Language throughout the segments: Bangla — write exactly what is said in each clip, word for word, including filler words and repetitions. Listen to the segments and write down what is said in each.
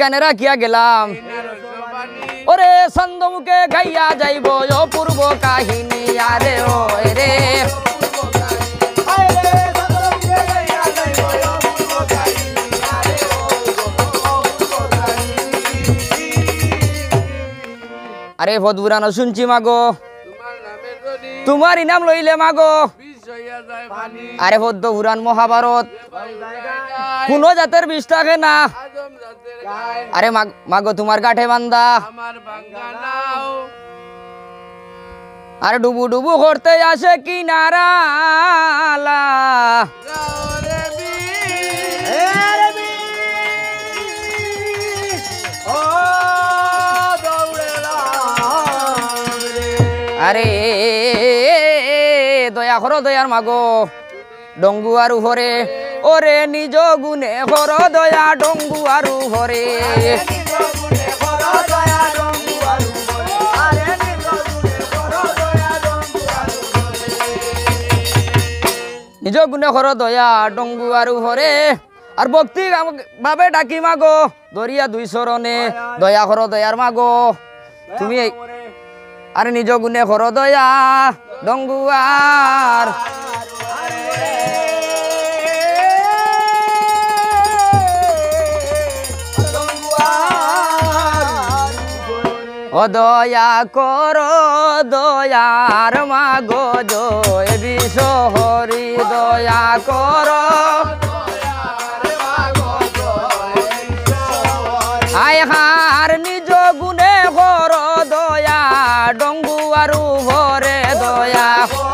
এইখানে রাখিয়া গেলাম ওরে ছন্দমুখে গাইয়া যাইব অপূর্ব কাহিনী আরে ও রে আরে ভদপুরানো শুনছি মাগো তোমারই নাম লইলে মাগো আরে পদ্ম পুরাণ মহাভারত কোন জাতের বিষ থাকে না আরে মাগো তোমার গাঠে বান্দা আরে ডুবু ডুবু করতে আসে কিনারা আরে দয়া করো দয়ার মাগো ডঙ্গু আর উপরে ওরে নিজ গুণে কর দয়া ডঙ্গু আর উপরে নিজ গুণে কর দয়া ডঙ্গু আর উপরে আর ভক্তি ভাবে ডাকি মাগো দরিয়া দুই চরণে দয়া করো দয়ার মাগো তুমি আরে নিজ গুণে কর দয়া ডঙ্গু আর ও দয়া কর দয়ার মাগো জয় বিশ্ব হরি দয়া কর আয় হার নিজ গুণে কর দয়া ডঙ্গু আর ভরে দয়া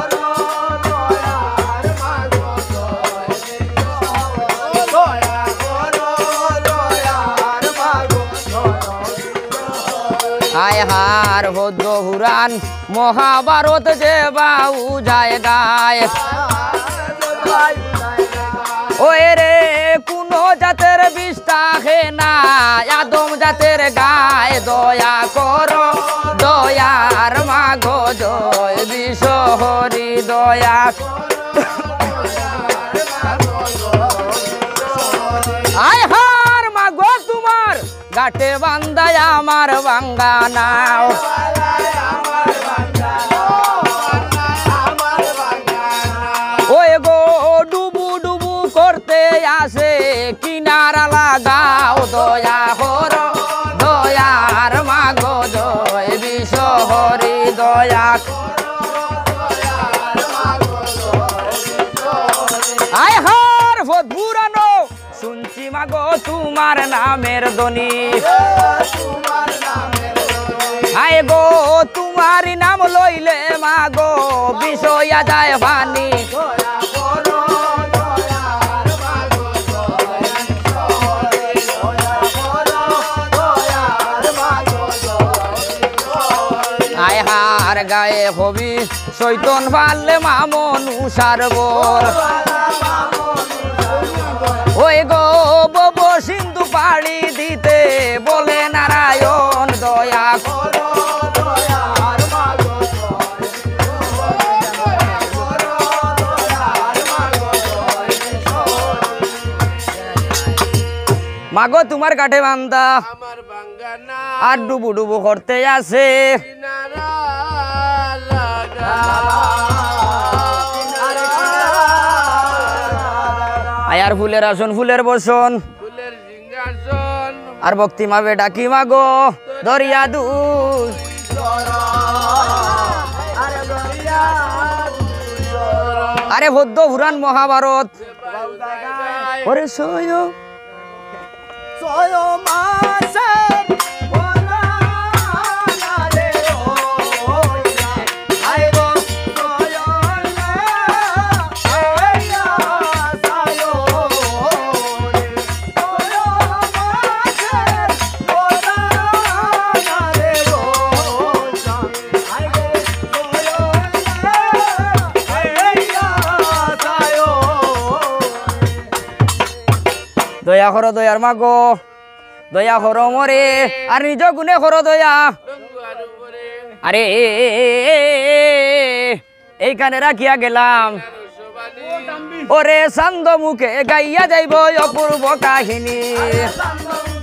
আয় হার ভদ্র পুরাণ মহাভারত যে বাউ যায় গায় ওই রে কোন জাতের বিষ থাকে না আদম জাতের গায় দয়া কর দয়ার মাগো জয় বিশ্ব হরি দয়া আয় হার মাগো তোমার গাটে বান্দায় আমার বাঙ্গা নাও ওই গো ডুবু ডুবু করতে আসে কিনারা লাগাও দয়া কর দয়ার মাগো জয় বিশ্ব হরি দয়া আয় হার ভদপুরানো শুনছি মাগো তোমার নামের ধ্বনি আয় গো তোমার নাম লইলে মাগো বিষয়া যায় পানি আয় হার গায়ে হবি চৈতন পারলে মামন উষার বর ওই গো বব সিন্ধু পাড়ি দিতে বলে নারায়ণ দয়া মাগো তোমার কাঠে বান্দা আর ডুবু ডুবু করতে আসে আয়ার ফুলের আসন ফুলের বসন আর ভক্তি মাবে ডাকি মাগো দরিয়া দু আরে ভদ্র পুরাণ মহাভারত ওরে সয় সয় মাসে দয়া করো দয়ার মাগো দয়া করো মরে আর নিজ গুণে করো দয়া আরে এইখানে রাখিয়া গেলাম ওরে ছন্দ মুখে গাইয়া যাইব অপূর্ব কাহিনী